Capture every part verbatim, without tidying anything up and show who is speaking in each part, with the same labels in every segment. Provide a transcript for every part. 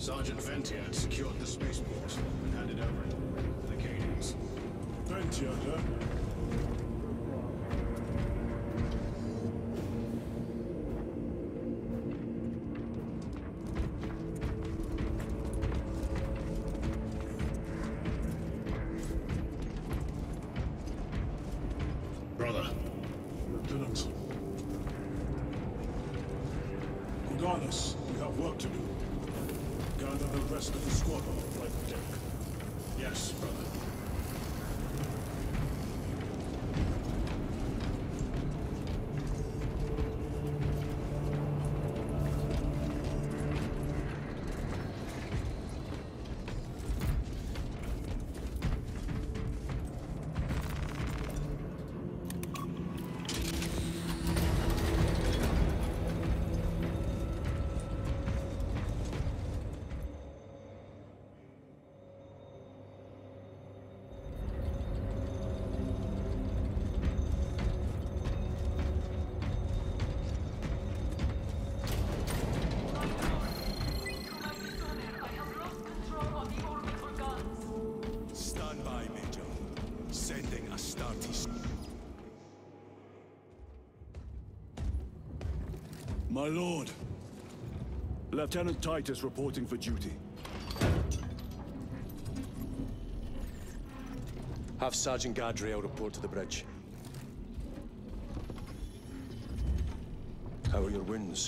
Speaker 1: Sergeant Ventia had secured the spaceport and handed over to the Cadians.
Speaker 2: Ventia, huh?
Speaker 1: Brother.
Speaker 2: Lieutenant. Regardless, we have work to do. Gather the rest of the squad on the flight deck.
Speaker 1: Yes, brother.
Speaker 2: My lord. Lieutenant Titus reporting for duty.
Speaker 3: Have Sergeant Gadriel report to the bridge. How are your wounds?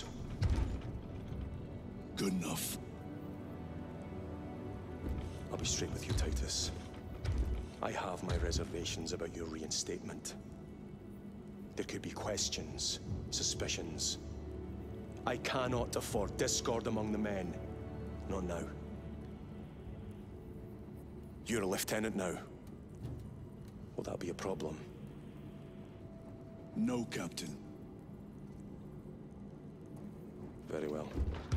Speaker 2: Good enough.
Speaker 3: I'll be straight with you, Titus. I have my reservations about your reinstatement. There could be questions, suspicions. I cannot afford discord among the men. Not now. You're a lieutenant now. Will that be a problem?
Speaker 2: No, Captain.
Speaker 3: Very well.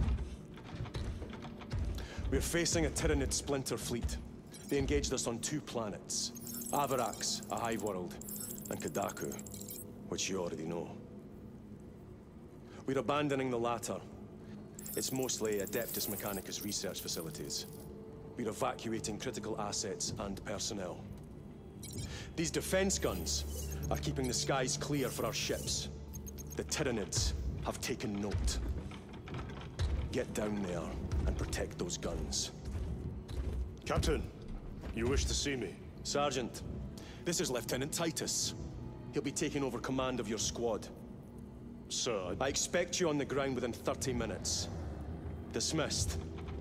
Speaker 3: We're facing a Tyranid splinter fleet. They engaged us on two planets. Avarax, a hive world, and Kadaku, which you already know. We're abandoning the latter. It's mostly Adeptus Mechanicus research facilities. We're evacuating critical assets and personnel. These defense guns are keeping the skies clear for our ships. The Tyranids have taken note. Get down there and protect those guns.
Speaker 4: Captain, you wish to see me?
Speaker 3: Sergeant, this is Lieutenant Titus. He'll be taking over command of your squad.
Speaker 4: Sir,
Speaker 3: I expect you on the ground within thirty minutes. Dismissed.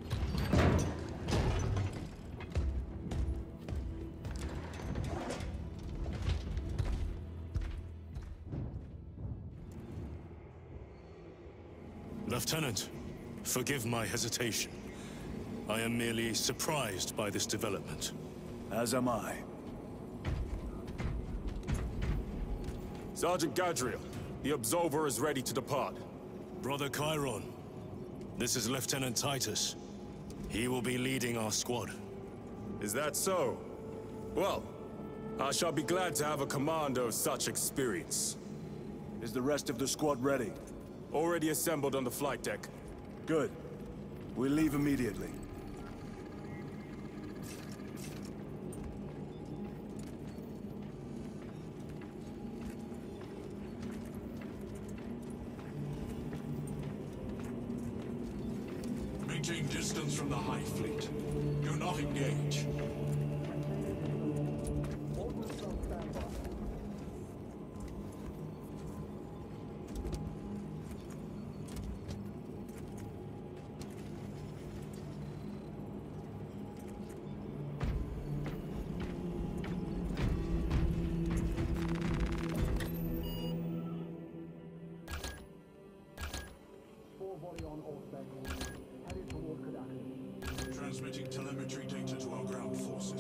Speaker 4: Lieutenant, forgive my hesitation. I am merely surprised by this development.
Speaker 2: As am I.
Speaker 5: Sergeant Gadriel, the Absolver is ready to depart.
Speaker 4: Brother Chiron, this is Lieutenant Titus. He will be leading our squad.
Speaker 5: Is that so? Well, I shall be glad to have a commander of such experience.
Speaker 2: Is the rest of the squad ready?
Speaker 5: Already assembled on the flight deck.
Speaker 2: Good. We leave immediately.
Speaker 1: Maintain distance from the Hive Fleet. Do not engage. Transmitting telemetry data to our ground forces.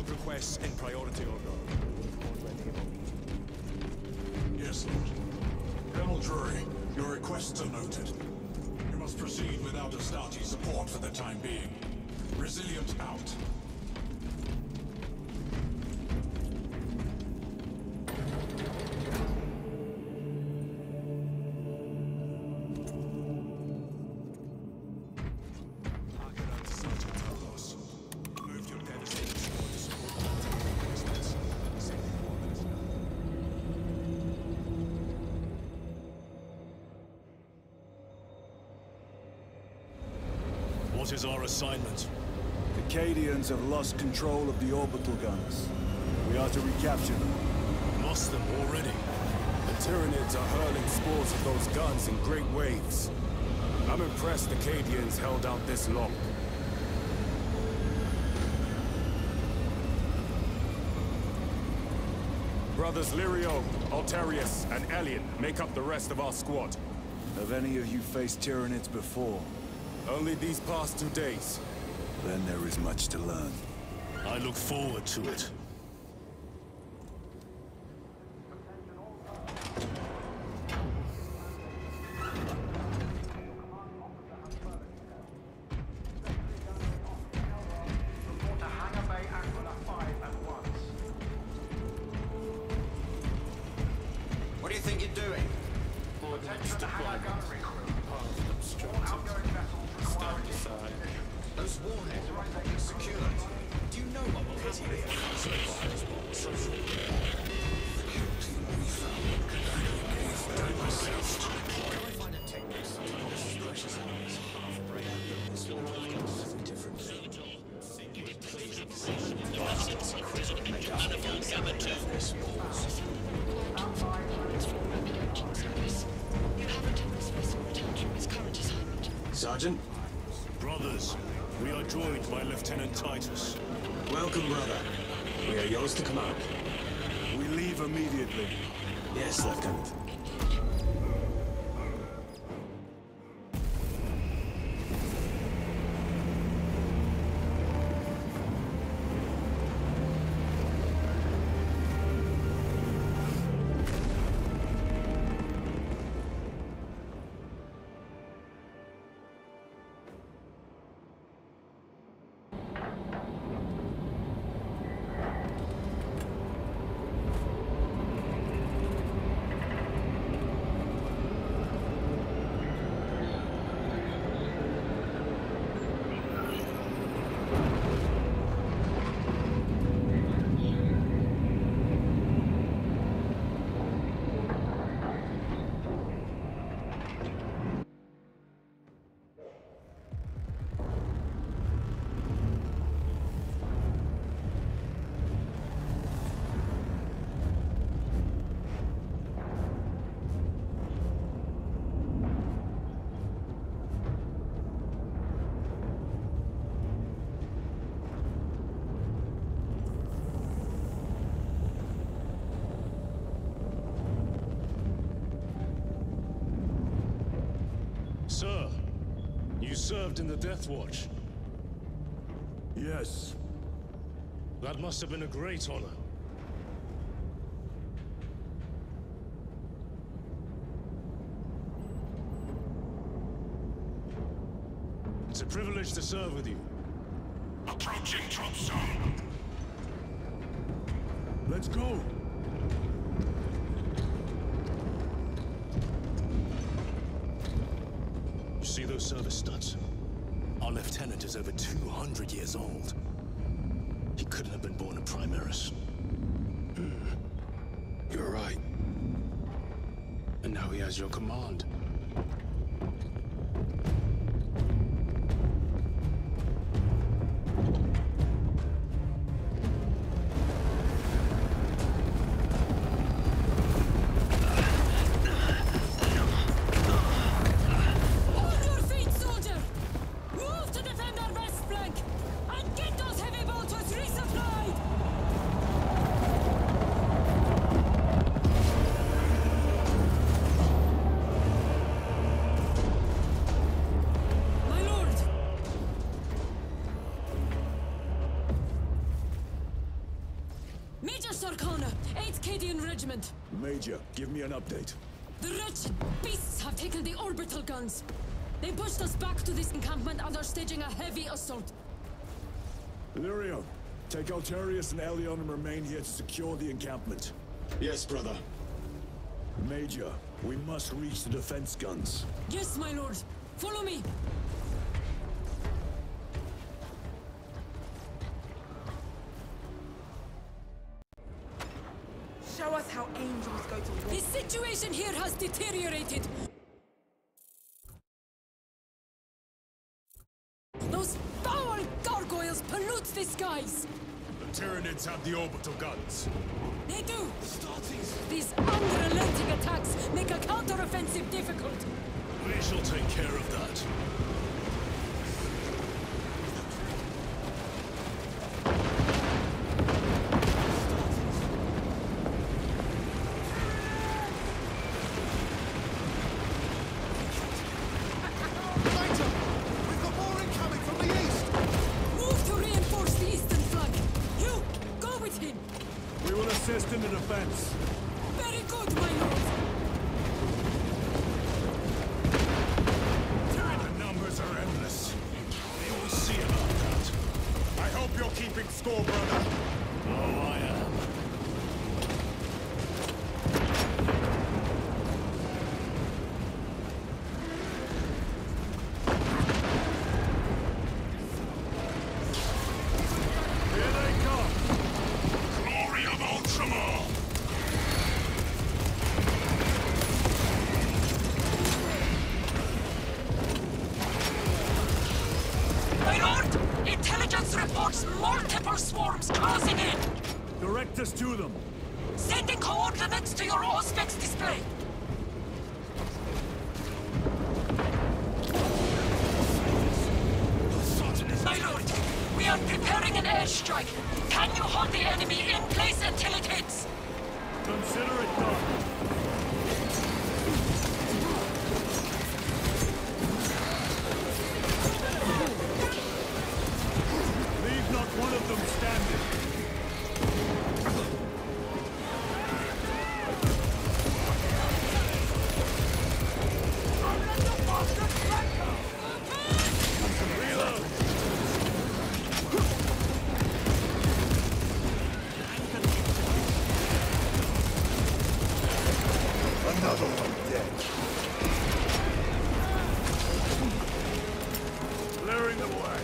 Speaker 3: requests in priority order.
Speaker 2: Yes, Lord. Colonel Drury, your requests are noted. You must proceed without Astarte support for the time being. Resilient out.
Speaker 4: What is our assignment?
Speaker 6: The Cadians have lost control of the orbital guns. We are to recapture them.
Speaker 4: Lost them already?
Speaker 5: The Tyranids are hurling spores of those guns in great waves. I'm impressed the Cadians held out this long. Brothers Lirio, Altarius, and Elian make up the rest of our squad.
Speaker 6: Have any of you faced Tyranids before?
Speaker 5: Only these past two days.
Speaker 6: Then there is much to learn.
Speaker 4: I look forward to it.
Speaker 1: What do you think you're doing? Those warheads are properly secured. Do you know what will happen if the Can I find a technique sometimes as precious as half-brain and different
Speaker 7: Sergeant?
Speaker 4: Brothers, we are joined by Lieutenant Titus.
Speaker 7: Welcome, brother. We are yours to command.
Speaker 6: We leave immediately.
Speaker 7: Yes, Lieutenant.
Speaker 4: Sir, you served in the Death Watch.
Speaker 6: Yes.
Speaker 4: That must have been a great honor. It's a privilege to serve with you.
Speaker 2: Approaching drop zone.
Speaker 6: Let's go!
Speaker 4: You see those service studs? Our lieutenant is over two hundred years old. He couldn't have been born a Primaris.
Speaker 7: You're right. And now he has your command.
Speaker 8: eighth Cadian Regiment.
Speaker 6: Major, give me an update.
Speaker 8: The wretched beasts have taken the orbital guns. They pushed us back to this encampment and are staging a heavy assault.
Speaker 6: Lyrio, take Altarius and Elion and remain here to secure the encampment.
Speaker 5: Yes, brother.
Speaker 6: Major, we must reach the defense guns.
Speaker 8: Yes, my lord. Follow me.
Speaker 9: Show us how angels go to war.
Speaker 8: The situation here has deteriorated. Those foul gargoyles pollute the skies.
Speaker 5: The Tyranids have the orbital guns.
Speaker 8: They do. These unrelenting attacks make a counteroffensive difficult.
Speaker 4: We shall take care of that.
Speaker 6: Assist in the defense.
Speaker 8: Very good, my lord.
Speaker 5: The numbers are endless. We will see about that. I hope you're keeping score, brother.
Speaker 4: Oh, I am.
Speaker 8: Multiple swarms closing in!
Speaker 6: Direct us to them.
Speaker 8: Sending coordinates to your Auspex display. My lord, we are preparing an airstrike. Can you hold the enemy in place until it hits?
Speaker 6: Consider it done. One of them standing. Reload. Another one dead. Clearing the way.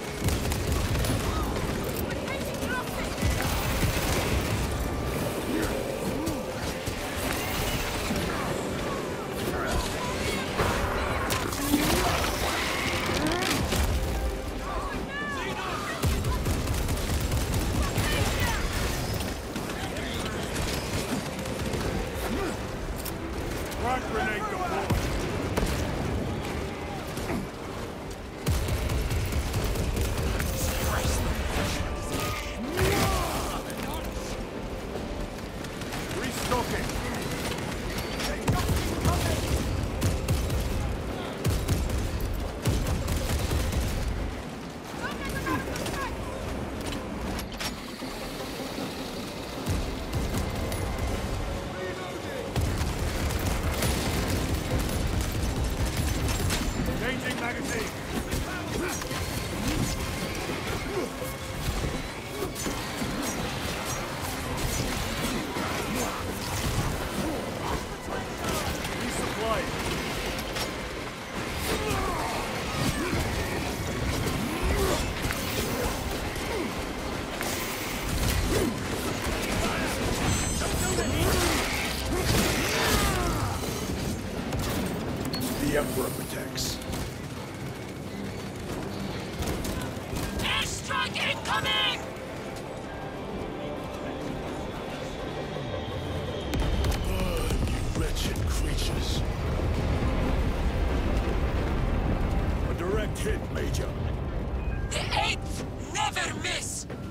Speaker 10: The Emperor protects.
Speaker 8: Airstrike incoming!
Speaker 4: Burn, you wretched creatures.
Speaker 6: A direct hit, Major.
Speaker 8: The eighth never miss!